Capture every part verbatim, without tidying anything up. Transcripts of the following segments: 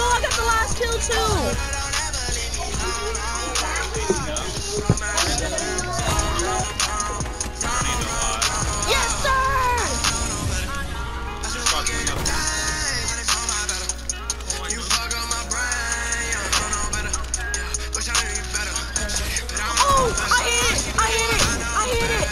I got the last kill too. Yes, sir. Oh, I hit it. I hit it. I hit it.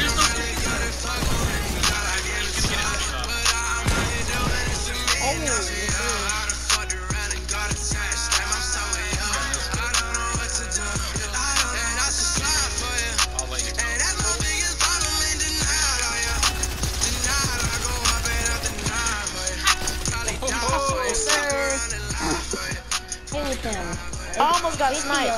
I almost got sniped.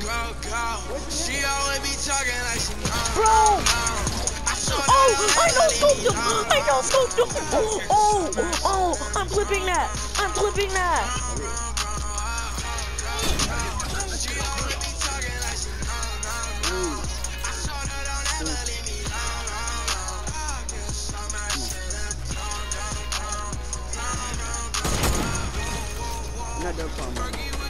Bro! Oh! I know scoped him! I know scoped him! Oh! Oh! I'm clipping that! I'm clipping that! Not that fun.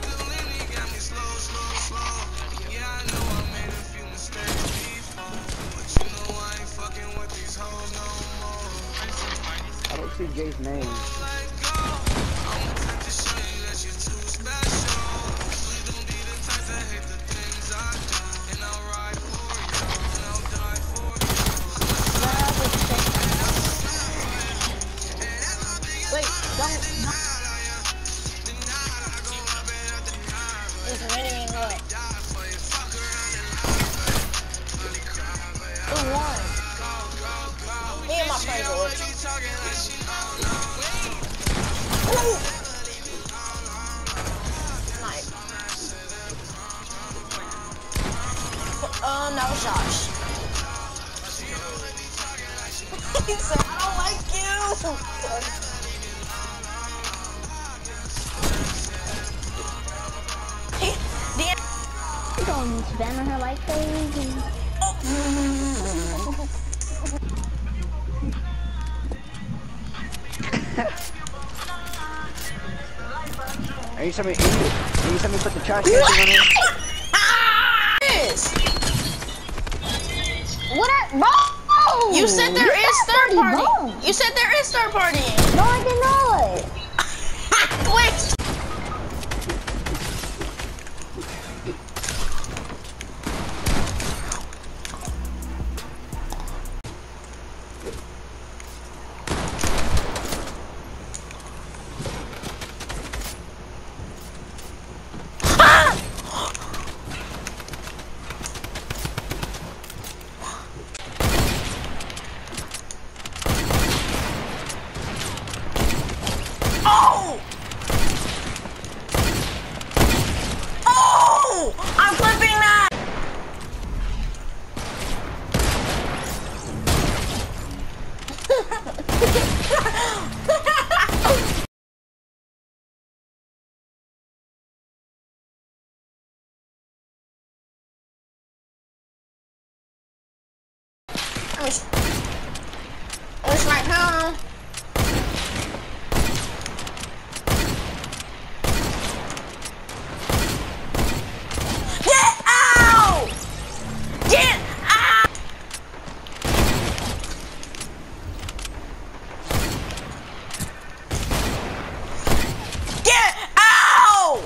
I don't see Jay's name. Wait, don't. It's raining in what? Who won? Me and my friends are rich. Ooh. Nice. Um, that was Josh. He said, I don't like you. I'm going to spam on her like crazy. Anytime you anytime you put the trash can on it. What I, bro? You said there You is got third party. bone. You said there is third party. No, I did not. Wait. Oh! Oh! I'm clipping that! It's right now. Get out! Get out! Get out!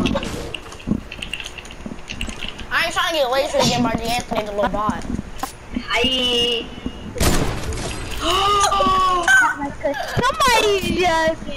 I ain't trying to get lasered again by D'Anthony the little bot. Somebody just